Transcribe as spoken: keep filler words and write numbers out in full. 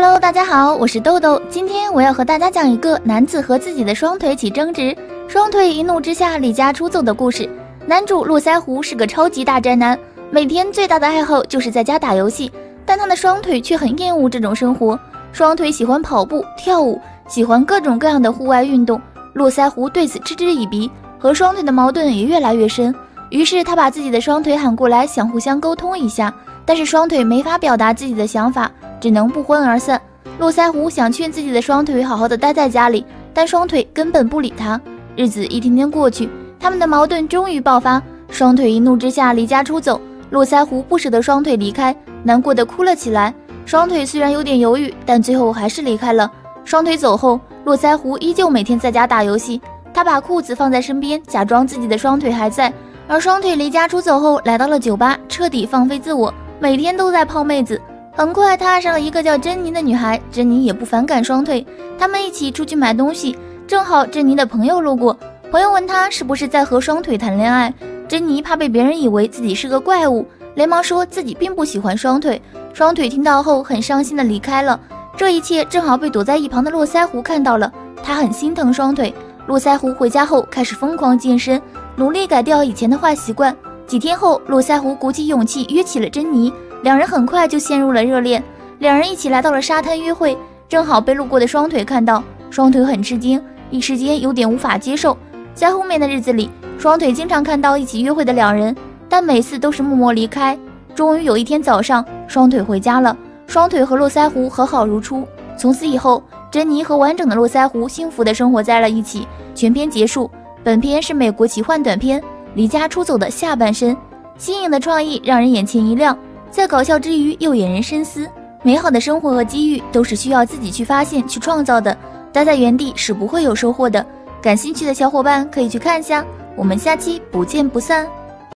Hello， 大家好，我是豆豆。今天我要和大家讲一个男子和自己的双腿起争执，双腿一怒之下离家出走的故事。男主络腮胡是个超级大宅男，每天最大的爱好就是在家打游戏，但他的双腿却很厌恶这种生活。双腿喜欢跑步、跳舞，喜欢各种各样的户外运动。络腮胡对此嗤之以鼻，和双腿的矛盾也越来越深。于是他把自己的双腿喊过来，想互相沟通一下，但是双腿没法表达自己的想法，只能不欢而散。络腮胡想劝自己的双腿好好的待在家里，但双腿根本不理他。日子一天天过去，他们的矛盾终于爆发，双腿一怒之下离家出走。络腮胡不舍得双腿离开，难过的哭了起来。双腿虽然有点犹豫，但最后还是离开了。双腿走后，络腮胡依旧每天在家打游戏，他把裤子放在身边，假装自己的双腿还在。而双腿离家出走后，来到了酒吧，彻底放飞自我，每天都在泡妹子。很快他爱上了一个叫珍妮的女孩，珍妮也不反感双腿，他们一起出去买东西，正好珍妮的朋友路过，朋友问他是不是在和双腿谈恋爱。珍妮怕被别人以为自己是个怪物，连忙说自己并不喜欢双腿。双腿听到后很伤心的离开了。这一切正好被躲在一旁的络腮胡看到了，他很心疼双腿。络腮胡回家后开始疯狂健身，努力改掉以前的坏习惯。几天后，络腮胡鼓起勇气约起了珍妮，两人很快就陷入了热恋。两人一起来到了沙滩约会，正好被路过的双腿看到，双腿很吃惊，一时间有点无法接受。在后面的日子里，双腿经常看到一起约会的两人，但每次都是默默离开。终于有一天早上，双腿回家了，双腿和络腮胡和好如初。从此以后，珍妮和完整的络腮胡幸福地生活在了一起。全篇结束。本片是美国奇幻短片《离家出走》的下半身，新颖的创意让人眼前一亮，在搞笑之余又引人深思。美好的生活和机遇都是需要自己去发现、去创造的，待在原地是不会有收获的。感兴趣的小伙伴可以去看一下，我们下期不见不散。